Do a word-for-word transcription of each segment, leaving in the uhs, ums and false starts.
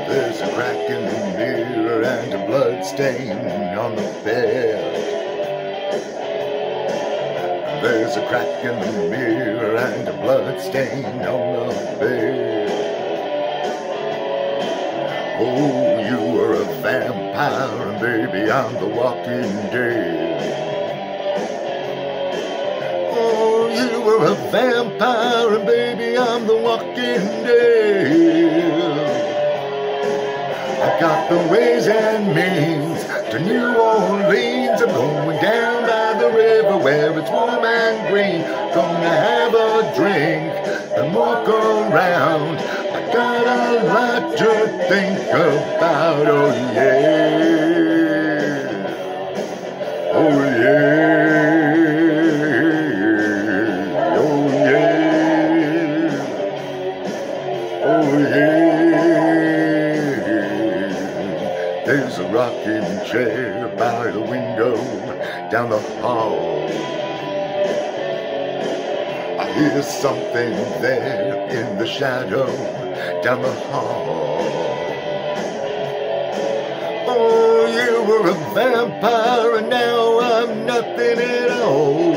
There's a crack in the mirror and a blood stain on the bed. There's a crack in the mirror and a blood stain on the bed. Oh, you were a vampire and baby, I'm the walking dead. Oh, you were a vampire and baby, I'm the walking dead. I got the ways and means to New Orleans. I'm going down by the river where it's warm and green. Gonna have a drink and walk around. I got a lot to think about, oh yeah. Oh yeah. Oh yeah. Oh yeah. There's a rocking chair by the window down the hall. I hear something there in the shadow down the hall. Oh, you were a vampire and now I'm nothing at all.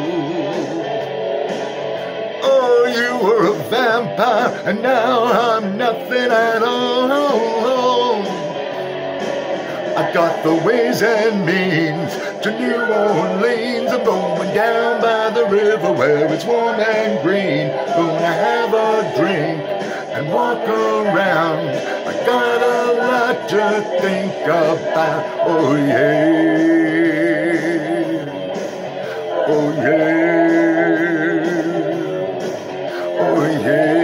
Oh, you were a vampire and now I'm nothing at all. I got the ways and means to New Orleans. I'm going down by the river where it's warm and green. Gonna have a drink and walk around. I got a lot to think about. Oh yeah. Oh yeah. Oh yeah.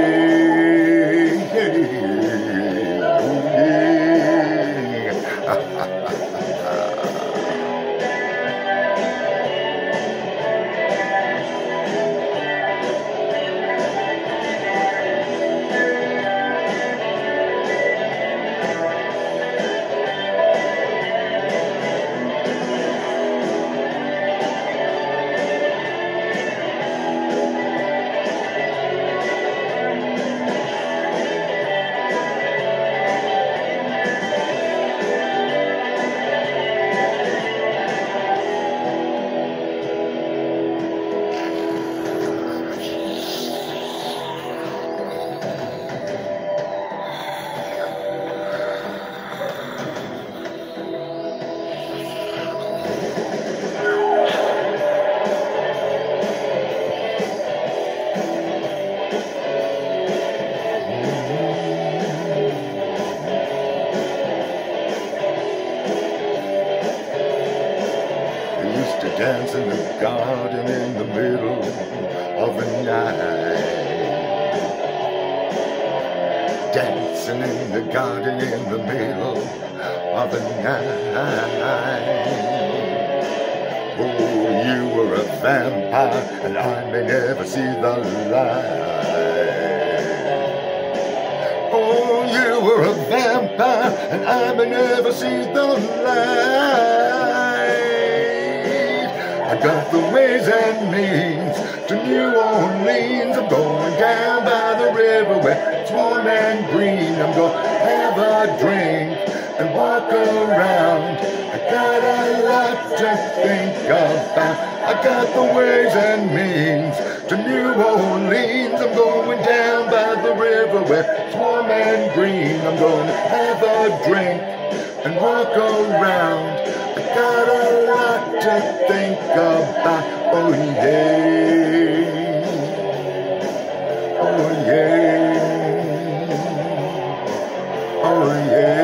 To dance in the garden in the middle of the night. Dancing in the garden in the middle of the night. Oh, you were a vampire and I may never see the light. Oh, you were a vampire and I may never see the light. I got the ways and means to New Orleans. I'm going down by the river where it's warm and green. I'm gonna have a drink and walk around. I got a lot to think about. I got the ways and means to New Orleans. I'm going down by the river where it's warm and green. I'm gonna have a drink and walk around. I got a lot to think about, oh yeah, oh yeah, oh yeah.